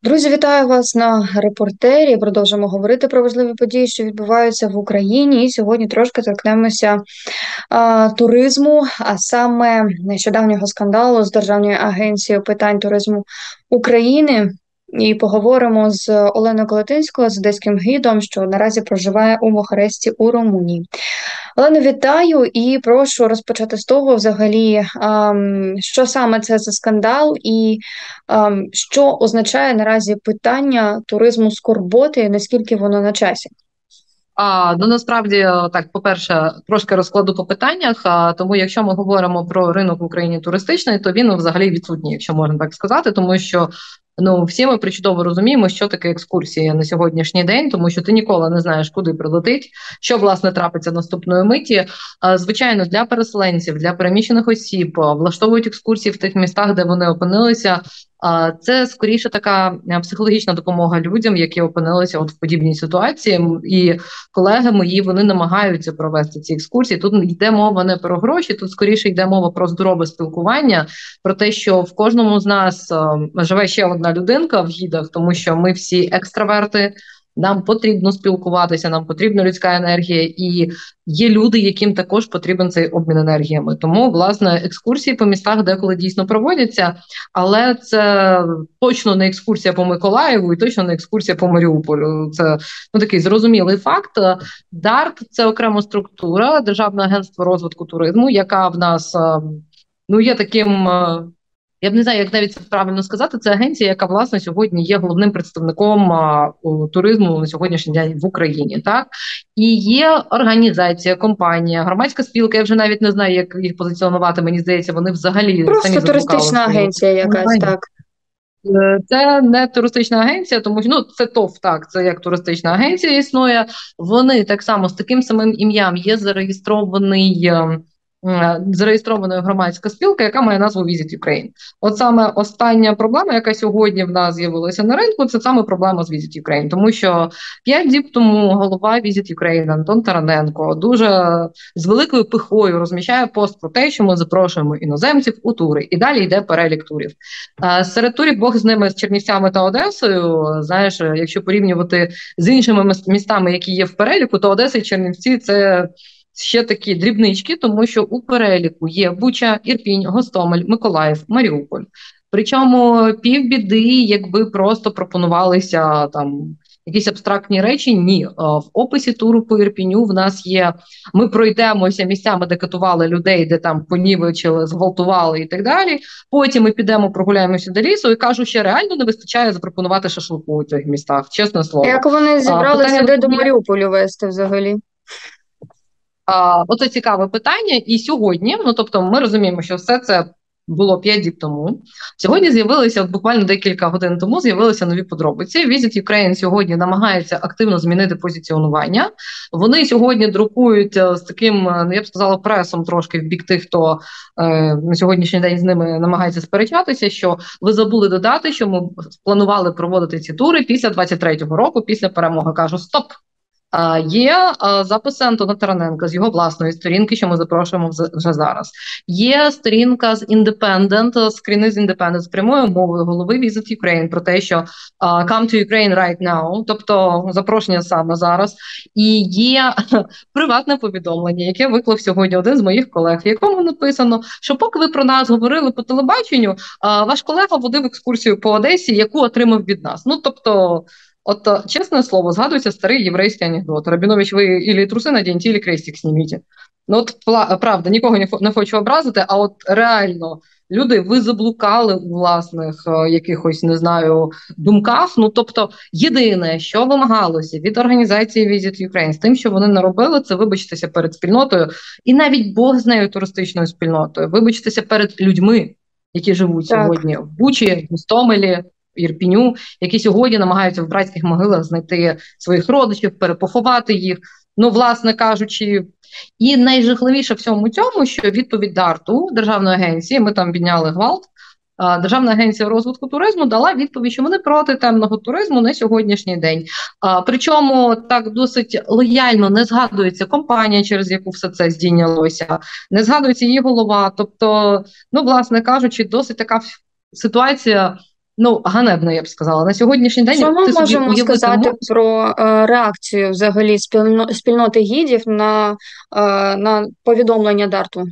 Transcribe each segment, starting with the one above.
Друзі, вітаю вас на репортері. Продовжимо говорити про важливі події, що відбуваються в Україні. І сьогодні трошки торкнемося туризму, а саме нещодавнього скандалу з Державною агенцією питань туризму України. І поговоримо з Оленою Колотинською, з одеським гідом, що наразі проживає у Бухаресті у Румунії. Олено, вітаю і прошу розпочати з того, взагалі, що саме це за скандал і що означає наразі питання туризму скорботи, наскільки воно на часі? Ну насправді так, по-перше, трошки розкладу по питаннях. Тому, якщо ми говоримо про ринок в Україні туристичний, то він взагалі відсутній, якщо можна так сказати, тому що всі ми причудово розуміємо, що таке екскурсія на сьогоднішній день, тому що ти ніколи не знаєш, куди прилетить, що власне трапиться наступної миті. Звичайно, для переселенців, для переміщених осіб влаштовують екскурсії в тих містах, де вони опинилися. Це скоріше така психологічна допомога людям, які опинилися в подібній ситуації, і колеги мої вони намагаються провести ці екскурсії. Тут йде мова не про гроші, тут скоріше йде мова про здорове спілкування, про те, що в кожному з нас живе ще одна людинка в гідах, тому що ми всі екстраверти. Нам потрібно спілкуватися, нам потрібна людська енергія, і є люди, яким також потрібен цей обмін енергіями. Тому, власне, екскурсії по містах деколи дійсно проводяться, але це точно не екскурсія по Миколаєву і точно не екскурсія по Маріуполю. Це такий зрозумілий факт. ДАРТ – це окрема структура, Державне агентство розвитку туризму, яка в нас є таким. Я б не знаю, як навіть це правильно сказати. Це агенція, яка власне сьогодні є головним представником туризму на сьогоднішній день в Україні. Так і є організація, компанія, громадська спілка. Я вже навіть не знаю, як їх позиціонувати. Мені здається, вони взагалі самі Просто заблукали. туристична агенція якась, так. Це не туристична агенція, тому що це ТОВ, так, це як туристична агенція існує. Вони так само з таким самим ім'ям є зареєстрованою громадська спілка, яка має назву Visit Ukraine. От саме остання проблема, яка сьогодні в нас з'явилася на ринку, це саме проблема з Visit Ukraine. Тому що 5 діб тому голова Visit Ukraine Антон Тараненко дуже з великою пихою розміщає пост про те, що ми запрошуємо іноземців у тури. І далі йде перелік турів. Серед турів Бог з ними, з Чернівцями та Одесою. Знаєш, якщо порівнювати з іншими містами, які є в переліку, то Одеса і Чернівці – це ще такі дрібнички, тому що у переліку є Буча, Ірпінь, Гостомель, Миколаїв, Маріуполь. Причому півбіди, якби просто пропонувалися там якісь абстрактні речі, ні. В описі туру по Ірпіню в нас є, ми пройдемося місцями, де катували людей, де там понівечили, зґвалтували і так далі. Потім ми підемо, прогуляємося до лісу і кажу, що реально не вистачає запропонувати шашлику у цих містах, чесне слово. Як вони зібралися до Маріуполю вести взагалі? Оце цікаве питання. І сьогодні, тобто ми розуміємо, що все це було 5 діб тому. Сьогодні з'явилися, буквально декілька годин тому, з'явилися нові подробиці. Visit Ukraine сьогодні намагається активно змінити позиціонування. Вони сьогодні друкують з таким, я б сказала, пресом трошки в бік тих, хто на сьогоднішній день з ними намагається сперечатися, що ви забули додати, що ми планували проводити ці тури після 23-го року, після перемоги. Кажу, стоп! Є записи Антона Тараненка з його власної сторінки, що ми запрошуємо вже зараз. Є сторінка з Independent, скріни з Independent з прямою мовою голови Visit Ukraine про те, що come to Ukraine right now, тобто запрошення саме зараз. І є приватне повідомлення, яке виклав сьогодні один з моїх колег, в якому написано, що поки ви про нас говорили по телебаченню, ваш колега водив екскурсію по Одесі, яку отримав від нас. Тобто, чесне слово, згадується старий єврейський анекдот. Рабінович, ви ілі труси надіньте, ілі крестик зніміть. Правда, нікого не хочу образити, а от реально, люди, ви заблукали у власних якихось, не знаю, думках. Тобто, єдине, що вимагалося від організації Visit Ukraine з тим, що вони наробили, це вибачитися перед спільнотою, і навіть Бог з нею туристичною спільнотою, вибачитися перед людьми, які живуть сьогодні в Бучі, в Гостомелі, Ірпіню, які сьогодні намагаються в братських могилах знайти своїх родичів, перепоховати їх, власне кажучи. І найжахливіше в всьому цьому, що відповідь ДАРТу, Державної агенції, ми там підняли гвалт, Державна агенція розвитку туризму дала відповідь, що вони проти темного туризму на сьогоднішній день. Причому так досить лояльно не згадується компанія, через яку все це здійнялося, не згадується її голова. Тобто, власне кажучи, досить така ситуація, Ну, ганебно, я б сказала. На сьогоднішній день Що ми ти собі можемо уявити сказати можеш. про реакцію взагалі спільноти гідів на повідомлення Дарту?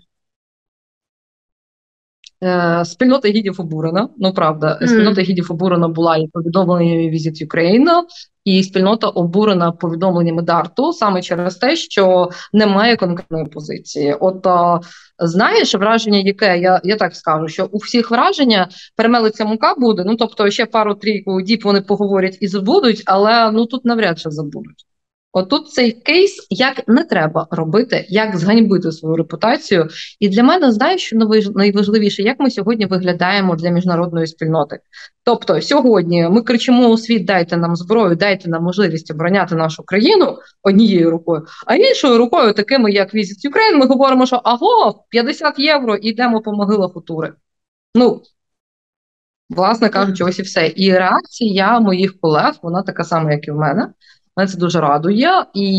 Спільнота гідів обурена, ну правда, спільнота М. гідів обурена була і повідомленнями Visit Ukraine, і спільнота обурена повідомленнями Дарту саме через те, що немає конкретної позиції. От знаєш, враження, яке я так скажу, що у всіх враження перемелиться мука буде. Ну тобто ще пару-трійку діб вони поговорять і забудуть, але ну тут навряд чи забудуть. Отут цей кейс, як не треба робити, як зганьбити свою репутацію. І для мене, знаєш, що найважливіше, як ми сьогодні виглядаємо для міжнародної спільноти. Тобто сьогодні ми кричимо у світ: дайте нам зброю, дайте нам можливість обороняти нашу країну однією рукою, а іншою рукою, такими як Visit Ukraine, ми говоримо, що аго, 50 євро і йдемо по могилах у тури. Ну, власне кажучи, ось і все. І реакція моїх колег, вона така сама, як і в мене. Мене це дуже радує. І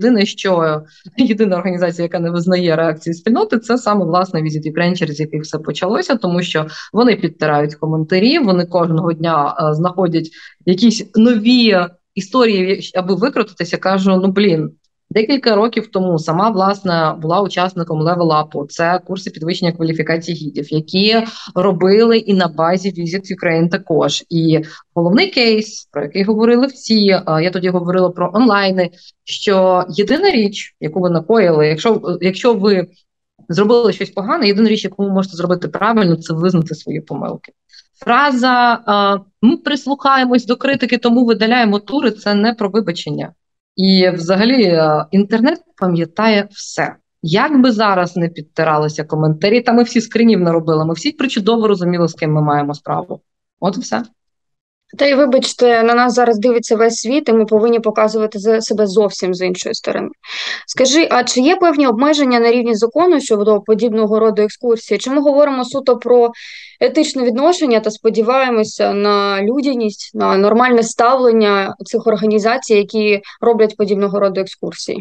єдина організація, яка не визнає реакції спільноти, це саме власне Visit Ukraine, через який все почалося, тому що вони підтирають коментарі, вони кожного дня знаходять якісь нові історії, аби викрутитися. Кажу, ну блін. Декілька років тому сама власне була учасником Level Up, це курси підвищення кваліфікації гідів, які робили і на базі Visit Ukraine також. І головний кейс, про який говорили всі, я тоді говорила про онлайни, що єдина річ, яку ви накоїли, якщо ви зробили щось погане, єдина річ, яку ви можете зробити правильно, це визнати свої помилки. Фраза «ми прислухаємось до критики, тому видаляємо тури» – це не про вибачення. І взагалі інтернет пам'ятає все. Як би зараз не підтиралися коментарі, та ми всі скринів наробили, ми всі причудово розуміли, з ким ми маємо справу. От і все. Та й вибачте, на нас зараз дивиться весь світ, і ми повинні показувати себе зовсім з іншої сторони. Скажи, а чи є певні обмеження на рівні закону щодо подібного роду екскурсії? Чи ми говоримо суто про етичне відношення та сподіваємося на людяність, на нормальне ставлення цих організацій, які роблять подібного роду екскурсії?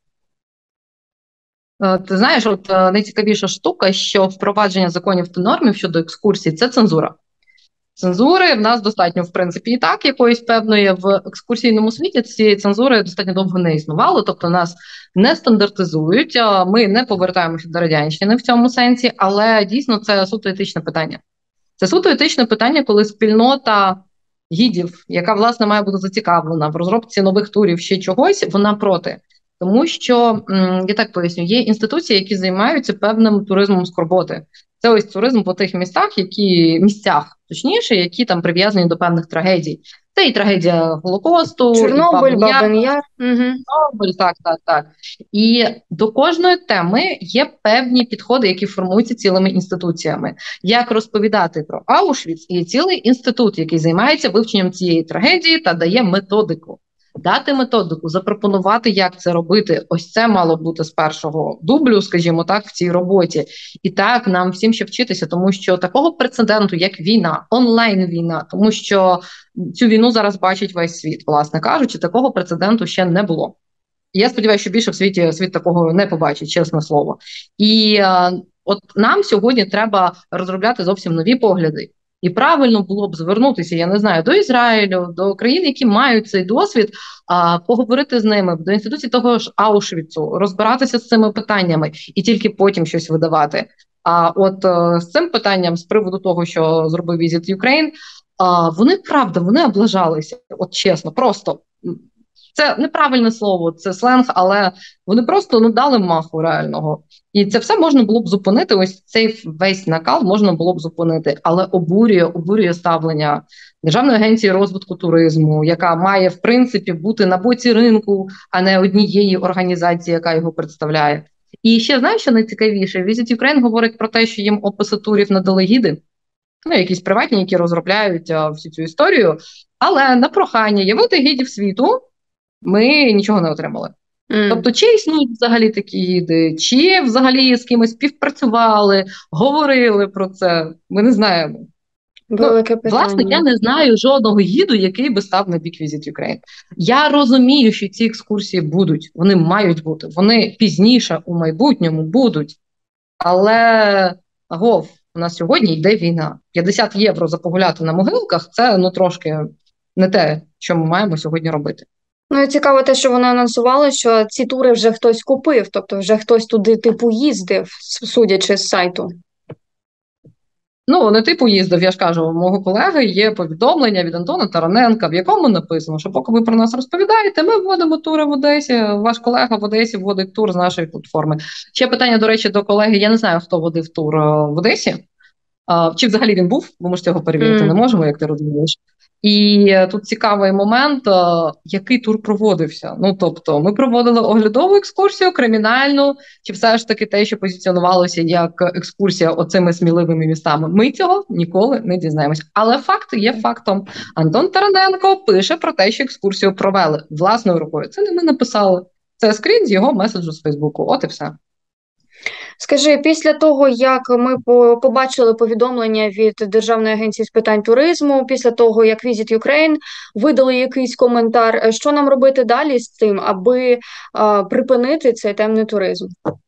Ти знаєш, от найцікавіша штука, що впровадження законів та нормів щодо екскурсій – це цензура. Цензури в нас достатньо, в принципі, і так, якоїсь певної в екскурсійному світі цієї цензури достатньо довго не існувало, тобто нас не стандартизують, ми не повертаємося до радянщини в цьому сенсі, але дійсно це суто етичне питання. Це суто етичне питання, коли спільнота гідів, яка, власне, має бути зацікавлена в розробці нових турів, ще чогось, вона проти. Тому що, я так поясню, є інституції, які займаються певним туризмом скорботи. Це ось туризм по тих місцях, точніше, які там прив'язані до певних трагедій. Це і трагедія Голокосту, Чорнобиль, і Бабин Яр. Угу. Чорнобиль, так. І до кожної теми є певні підходи, які формуються цілими інституціями. Як розповідати про Аушвіц, є цілий інститут, який займається вивченням цієї трагедії та дає методику. Дати методику, запропонувати, як це робити. Ось це мало бути з першого дублю, скажімо так, в цій роботі. І так, нам всім ще вчитися, тому що такого прецеденту, як війна, онлайн-війна, тому що цю війну зараз бачить весь світ, власне кажучи, такого прецеденту ще не було. І я сподіваюся, що більше в світ такого не побачить, чесне слово. І от нам сьогодні треба розробляти зовсім нові погляди. І правильно було б звернутися, я не знаю, до Ізраїлю, до країн, які мають цей досвід, поговорити з ними, до інституції того ж Аушвіцу, розбиратися з цими питаннями і тільки потім щось видавати. А от з цим питанням, з приводу того, що зробив Visit Ukraine, вони облажалися, от чесно, просто. Це неправильне слово, це сленг, але вони просто дали маху реального. І це все можна було б зупинити, ось цей весь накал можна було б зупинити, але обурює ставлення Державної агенції розвитку туризму, яка має, в принципі, бути на боці ринку, а не однієї організації, яка його представляє. І ще, знаєш, що найцікавіше? Visit Ukraine говорить про те, що їм описи турів надали гіди, якісь приватні, які розробляють всю цю історію, але на прохання явити гідів світу ми нічого не отримали. Тобто, чи існують взагалі такі гіди, чи взагалі з кимось співпрацювали, говорили про це, ми не знаємо. Велике питання. Власне, я не знаю жодного гіду, який би став на бік Visit Ukraine. Я розумію, що ці екскурсії будуть, вони мають бути, вони пізніше у майбутньому будуть, але у нас сьогодні йде війна. 50 євро за погуляти на могилках – це ну трошки не те, що ми маємо сьогодні робити. Ну і цікаво те, що вони анонсували, що ці тури вже хтось купив, тобто вже хтось туди типу їздив, судячи з сайту. Ну, не типу їздив, я ж кажу, у мого колеги є повідомлення від Антона Тараненка, в якому написано, що поки ви про нас розповідаєте, ми вводимо тури в Одесі, ваш колега в Одесі вводить тур з нашої платформи. Ще питання, до речі, до колеги, я не знаю, хто водив тур в Одесі, чи взагалі він був, бо ми ж цього перевірити не можемо, як ти розумієш. І тут цікавий момент, який тур проводився. Ну, тобто, ми проводили оглядову екскурсію, кримінальну, чи все ж таки те, що позиціонувалося як екскурсія оцими сміливими містами. Ми цього ніколи не дізнаємось. Але факт є фактом. Антон Тараненко пише про те, що екскурсію провели власною рукою. Це не ми написали. Це скрін з його меседжу з Фейсбуку. От і все. Скажи, після того, як ми побачили повідомлення від Державної агенції з питань туризму, після того, як Visit Ukraine видали якийсь коментар, що нам робити далі з цим, аби припинити цей темний туризм?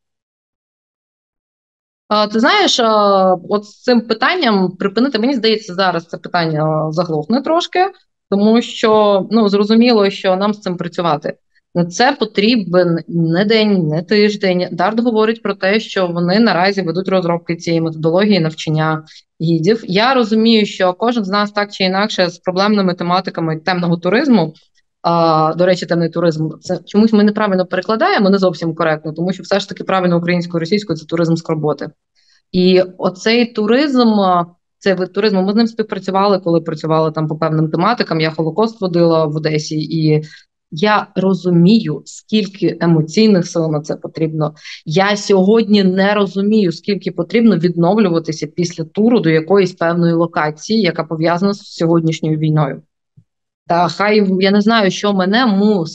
Ти знаєш, от з цим питанням припинити, мені здається, зараз це питання заглохне трошки, тому що ну зрозуміло, що нам з цим працювати. Це потрібен не день, не тиждень. Дарт говорить про те, що вони наразі ведуть розробки цієї методології навчання гідів. Я розумію, що кожен з нас так чи інакше з проблемними тематиками темного туризму. До речі, темний туризм це чомусь ми неправильно перекладаємо, не зовсім коректно, тому що все ж таки правильно українською, російською це туризм скорботи. І оцей туризм, цей вид туризму, ми з ним співпрацювали, коли працювали там по певним тематикам. Я Холокост водила в Одесі, і я розумію, скільки емоційних сил на це потрібно. Я сьогодні не розумію, скільки потрібно відновлюватися після туру до якоїсь певної локації, яка пов'язана з сьогоднішньою війною. Та хай я не знаю, що мене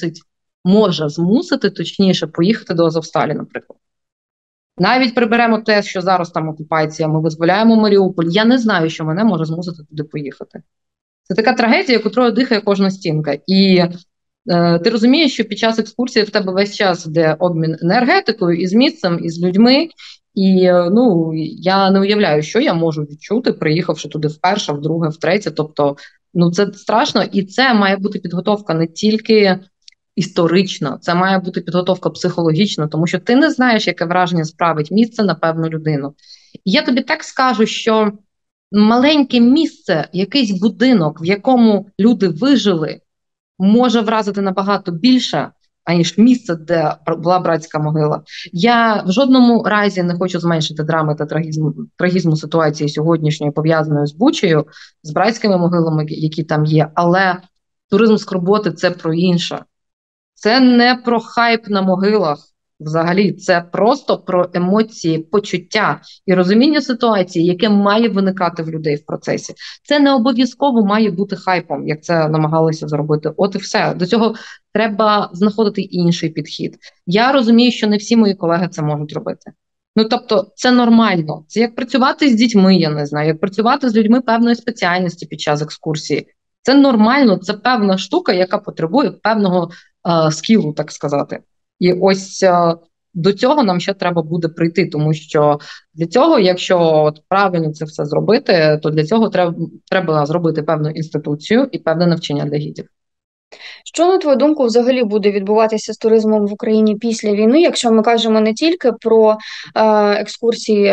може змусити, точніше, поїхати до Азовсталі, наприклад. Навіть приберемо те, що зараз там окупація, ми визволяємо Маріуполь. Я не знаю, що мене може змусити туди поїхати. Це така трагедія, котрою дихає кожна стінка. І ти розумієш, що під час екскурсії в тебе весь час йде обмін енергетикою, і з місцем, і з людьми. І ну, я не уявляю, що я можу відчути, приїхавши туди вперше, вдруге, втретє. Тобто, ну це страшно, і це має бути підготовка не тільки історична, це має бути підготовка психологічна, тому що ти не знаєш, яке враження справить місце на певну людину. І я тобі так скажу, що маленьке місце, якийсь будинок, в якому люди вижили, може вразити набагато більше, аніж місце, де була братська могила. Я в жодному разі не хочу зменшити драми та трагізму ситуації сьогоднішньої, пов'язаної з Бучею, з братськими могилами, які там є, але туризм скорботи – це про інше. Це не про хайп на могилах взагалі, це просто про емоції, почуття і розуміння ситуації, яке має виникати в людей в процесі. Це не обов'язково має бути хайпом, як це намагалися зробити. От і все. До цього треба знаходити інший підхід. Я розумію, що не всі мої колеги це можуть робити. Ну, тобто, це нормально. Це як працювати з дітьми, я не знаю, як працювати з людьми певної спеціальності під час екскурсії. Це нормально, це певна штука, яка потребує певного скілу, так сказати. І ось до цього нам ще треба буде прийти, тому що для цього, якщо от правильно це все зробити, то для цього треба зробити певну інституцію і певне навчання для гідів. Що, на твою думку, взагалі буде відбуватися з туризмом в Україні після війни, якщо ми кажемо не тільки про екскурсії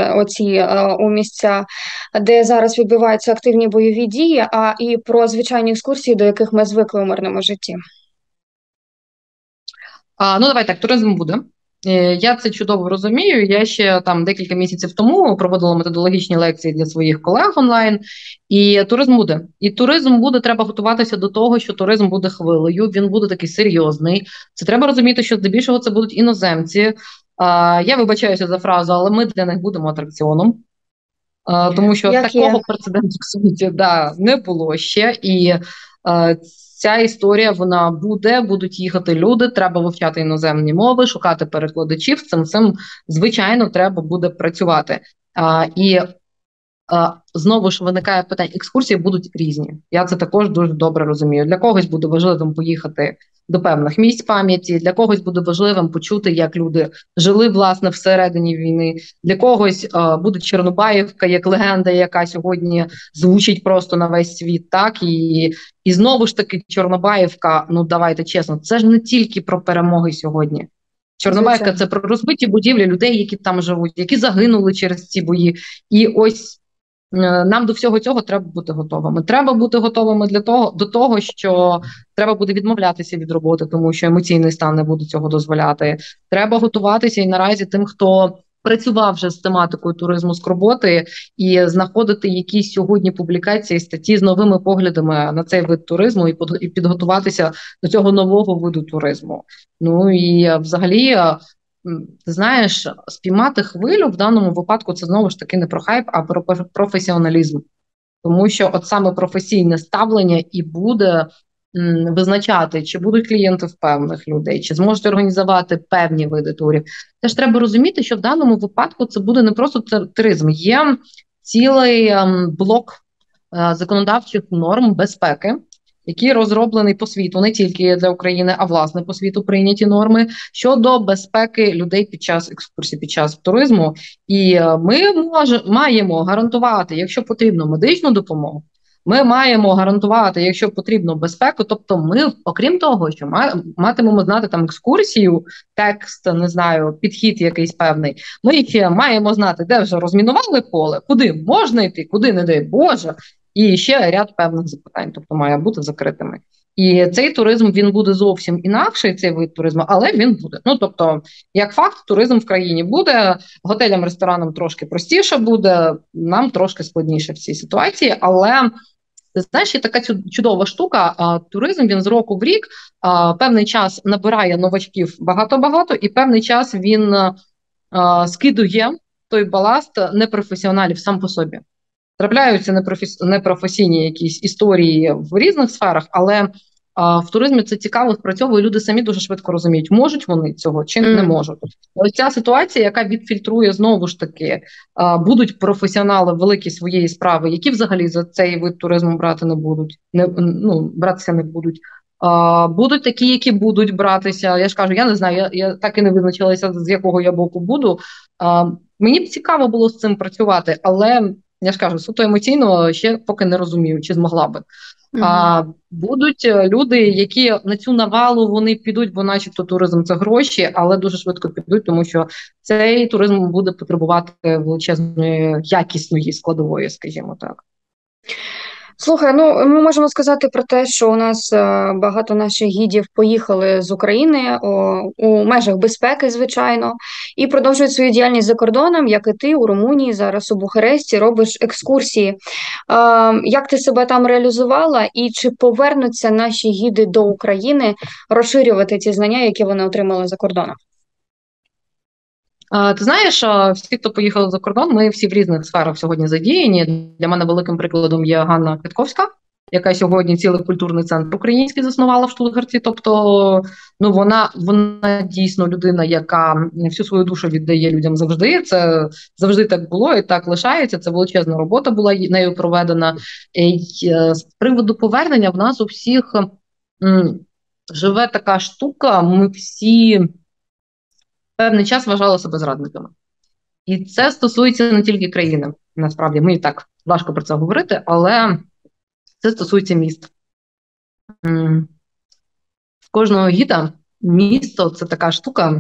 у місця, де зараз відбуваються активні бойові дії, а і про звичайні екскурсії, до яких ми звикли у мирному житті? Ну, давай так, туризм буде. Я це чудово розумію. Я ще там декілька місяців тому проводила методологічні лекції для своїх колег онлайн, і туризм буде. І туризм буде, треба готуватися до того, що туризм буде хвилею, він буде такий серйозний. Це треба розуміти, що здебільшого це будуть іноземці. Я вибачаюся за фразу, але ми для них будемо атракціоном. Тому що такого прецеденту в світі не було ще. І ця історія, вона будуть їхати люди, треба вивчати іноземні мови, шукати перекладачів, цим, звичайно, треба буде працювати. І знову ж виникає питання, екскурсії будуть різні. Я це також дуже добре розумію. Для когось буде важливим поїхати до певних місць пам'яті, для когось буде важливим почути, як люди жили, власне, всередині війни. Для когось буде Чорнобаївка як легенда, яка сьогодні звучить просто на весь світ. Так? І знову ж таки Чорнобаївка, ну давайте чесно, це ж не тільки про перемоги сьогодні. Чорнобаївка – це про розбиті будівлі людей, які там живуть, які загинули через ці бої. І ось нам до всього цього треба бути готовими. Треба бути готовими до того, що треба буде відмовлятися від роботи, тому що емоційний стан не буде цього дозволяти. Треба готуватися і наразі тим, хто працював вже з тематикою туризму з роботи, і знаходити якісь сьогодні публікації, статті з новими поглядами на цей вид туризму і підготуватися до цього нового виду туризму. Ну і взагалі, ти знаєш, спіймати хвилю в даному випадку це знову ж таки не про хайп, а про професіоналізм. Тому що от саме професійне ставлення і буде визначати, чи будуть клієнти в певних людей, чи зможуть організувати певні види турів. Теж треба розуміти, що в даному випадку це буде не просто туризм, є цілий блок законодавчих норм безпеки, який розроблений по світу, не тільки для України, а власне по світу прийняті норми щодо безпеки людей під час екскурсій, під час туризму. І ми маємо гарантувати, якщо потрібно, медичну допомогу, ми маємо гарантувати, якщо потрібно, безпеку. Тобто ми, окрім того, що матимемо знати там екскурсію, текст, не знаю, підхід якийсь певний, ми ще маємо знати, де вже розмінували поле, куди можна йти, куди, не дай Боже, і ще ряд певних запитань, тобто має бути закритими. І цей туризм, він буде зовсім інакший, цей вид туризму, але він буде. Ну, тобто, як факт, туризм в країні буде, готелям, ресторанам трошки простіше буде, нам трошки складніше в цій ситуації, але ти знаєш, є така чудова штука, туризм, він з року в рік певний час набирає новачків багато-багато, і певний час він скидує той баласт непрофесіоналів сам по собі. Трапляються непрофесійні якісь історії в різних сферах, але в туризмі це цікаво спрацьовує, люди самі дуже швидко розуміють, можуть вони цього чи не можуть. Ось ця ситуація, яка відфільтрує знову ж таки, будуть професіонали великі своєї справи, які взагалі за цей вид туризму брати не будуть, братися не будуть. Будуть такі, які будуть братися. Я ж кажу, я не знаю, я так і не визначилася, з якого я боку буду. Мені б цікаво було з цим працювати, але я ж кажу, суто емоційно ще поки не розумію, чи змогла би. Будуть люди, які на цю навалу вони підуть, бо начебто туризм – це гроші, але дуже швидко підуть, тому що цей туризм буде потребувати величезної якісної складової, скажімо так. Слухай, ну ми можемо сказати про те, що у нас багато наших гідів поїхали з України у межах безпеки, звичайно, і продовжують свою діяльність за кордоном, як і ти у Румунії, зараз у Бухаресті робиш екскурсії. Як ти себе там реалізувала і чи повернуться наші гіди до України розширювати ті знання, які вони отримали за кордоном? Ти знаєш, всі, хто поїхали за кордон, ми всі в різних сферах сьогодні задіяні. Для мене великим прикладом є Ганна Квітковська, яка сьогодні цілий культурний центр український заснувала в Штутгарті. Тобто, ну вона дійсно людина, яка всю свою душу віддає людям завжди. Це завжди так було і так лишається. Це величезна робота була нею проведена. І з приводу повернення в нас у всіх живе така штука, ми всі певний час вважали себе зрадниками. І це стосується не тільки країни, насправді. Мені так важко про це говорити, але це стосується міст. В кожного гіда місто – це така штука,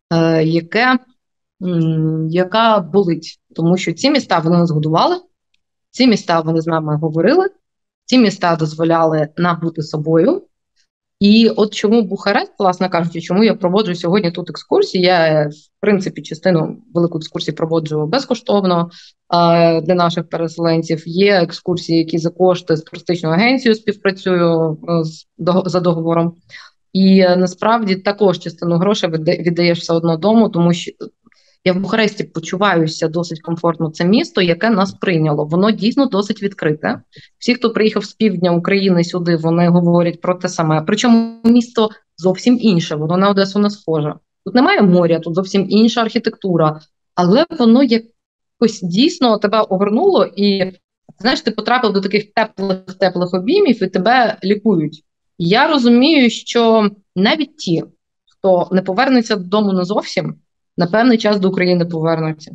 яка болить. Тому що ці міста вони нас годували, ці міста вони з нами говорили, ці міста дозволяли нам бути собою. І от чому Бухарест, власне кажучи, чому я проводжу сьогодні тут екскурсії, я, в принципі, частину велику екскурсії проводжу безкоштовно для наших переселенців. Є екскурсії, які за кошти з туристичною агенцією співпрацюю за договором. І насправді також частину грошей віддаєш все одно дому, тому що я в Бухаресті почуваюся досить комфортно. Це місто, яке нас прийняло. Воно дійсно досить відкрите. Всі, хто приїхав з півдня України сюди, вони говорять про те саме. Причому місто зовсім інше, воно на Одесу не схоже. Тут немає моря, тут зовсім інша архітектура. Але воно як ось дійсно тебе огорнуло, і знаєш, ти потрапив до таких теплих обіймів і тебе лікують. Я розумію, що навіть ті, хто не повернеться додому назовсім, на певний час до України повернуться.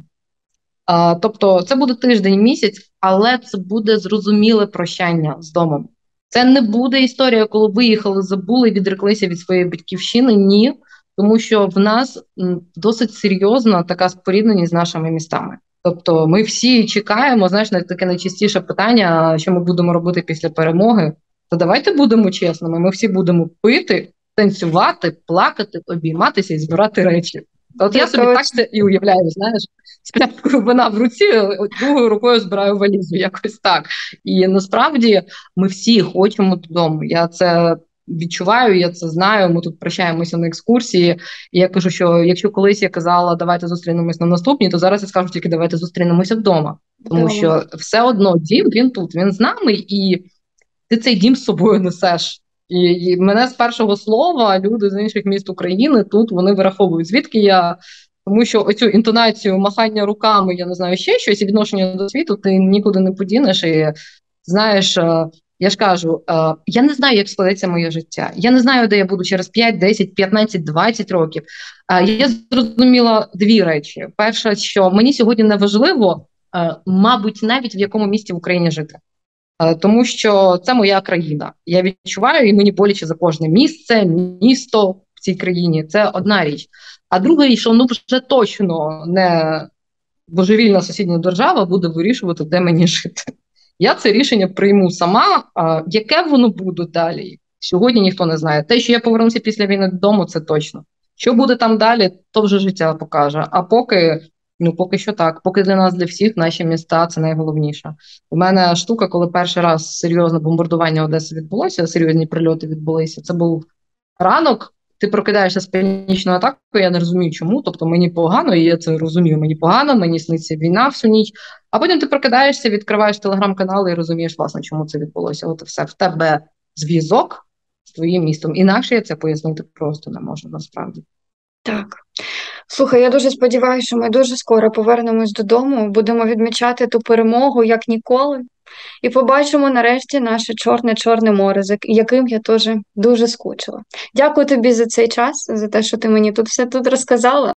Тобто це буде тиждень, місяць, але це буде зрозуміле прощання з домом. Це не буде історія, коли виїхали, забули, відреклися від своєї батьківщини. Ні, тому що в нас досить серйозна така спорідненість з нашими містами. Тобто ми всі чекаємо, знаєш, на таке найчастіше питання, що ми будемо робити після перемоги. То давайте будемо чесними, ми всі будемо пити, танцювати, плакати, обійматися і збирати речі. От я собі так це і уявляю, знаєш, з пляшкою вина в руці, другою рукою збираю валізу, якось так. І насправді ми всі хочемо додому. Я це відчуваю, я це знаю. Ми тут прощаємося на екскурсії. І я кажу, що якщо колись я казала, давайте зустрінемось на наступній, то зараз я скажу тільки давайте зустрінемося вдома. Тому що все одно дім, він тут, він з нами, і ти цей дім з собою несеш. І мене з першого слова люди з інших міст України тут вони вираховують, звідки я. Тому що оцю інтонацію махання руками, я не знаю, ще щось, і відношення до світу ти нікуди не подінеш. І знаєш, я ж кажу, я не знаю, як складеться моє життя. Я не знаю, де я буду через 5, 10, 15, 20 років. Я зрозуміла дві речі. Перше, що мені сьогодні не важливо, мабуть, навіть в якому місті в Україні жити. Тому що це моя країна. Я відчуваю, і мені боляче за кожне місце, місто в цій країні. Це одна річ. А друга річ, що вже точно не божевільна сусідня держава буде вирішувати, де мені жити. Я це рішення прийму сама. Яке воно буде далі? Сьогодні ніхто не знає. Те, що я повернуся після війни додому, це точно. Що буде там далі, то вже життя покаже. А поки що так. Поки для нас, для всіх, наші міста – це найголовніше. У мене штука, коли перший раз серйозне бомбардування Одеси відбулося, серйозні прильоти відбулися, це був ранок, ти прокидаєшся з панічною атакою, я не розумію чому, тобто мені погано, і я це розумію, мені погано, мені сниться війна всю ніч, а потім ти прокидаєшся, відкриваєш телеграм-канал і розумієш, власне, чому це відбулося. От і все, в тебе зв'язок з твоїм містом. Інакше я це пояснити просто не можу, насправді. Так. Слухай, я дуже сподіваюся, що ми дуже скоро повернемось додому, будемо відмічати ту перемогу, як ніколи, і побачимо нарешті наше чорне море, за яким я теж дуже скучила. Дякую тобі за цей час, за те, що ти мені тут все тут розказала.